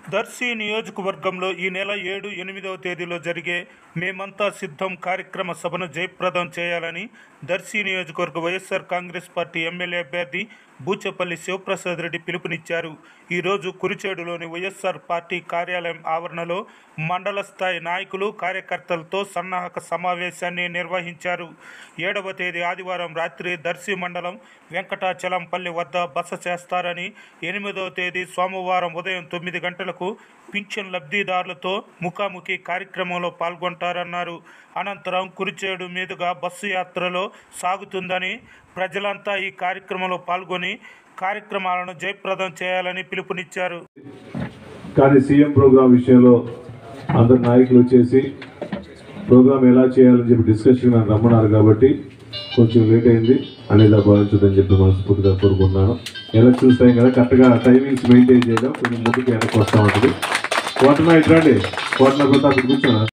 దర్శి నియోజకవర్గంలో ఈ నెల 7, 8వ తేదీలో జరిగే మేమంతా సిద్ధం కార్యక్రమ సభను జయప్రదం చేయాలని దర్శి నియోజకవర్గ వైఎస్ఆర్ కాంగ్రెస్ పార్టీ ఎమ్మెల్యే అభ్యర్థి బూచపల్లి శివప్రసాద్ రెడ్డి పిలుపునిచ్చారు. ఈరోజు కురిచేడులోని వైఎస్ఆర్ పార్టీ కార్యాలయం ఆవరణలో మండల స్థాయి నాయకులు, కార్యకర్తలతో సన్నాహక సమావేశాన్ని నిర్వహించారు. 7వ తేదీ ఆదివారం రాత్రి దర్శి మండలం వెంకటాచలంపల్లి వద్ద బస చేస్తారని, 8వ తేదీ సోమవారం ఉదయం 9 గంటలకు పింఛన్ లబ్ధిదారులతో ముఖాముఖి కార్యక్రమంలో పాల్గొంటారన్నారు. అనంతరం కురిచేడు మీదుగా బస్సు యాత్రలో సాగుతుందని, ప్రజలంతా ఈ కార్యక్రమంలో పాల్గొని కార్యక్రమాలను జయప్రదం చేయాలని పిలుపునిచ్చారు. కానీ సీఎం ప్రోగ్రాం విషయంలో అందరు నాయకులు వచ్చేసి ప్రోగ్రాం ఎలా చేయాలని చెప్పి డిస్కషన్ నన్ను రమ్మన్నారు కాబట్టి కొంచెం లేట్ అయింది అనేది భావించదని చెప్పి మనస్ఫూర్తిగా కోరుకుంటున్నాను. ఎలక్షన్స్ టైం కదా, కరెక్ట్గా టైమింగ్స్ మెయింటైన్ చేయడం కొంచెం ముందుకు వెనక్కి వస్తూ ఉంటుంది. కోటనా ఇట్లాంటి కోటనా ప్రతాప్ కూర్చోనా.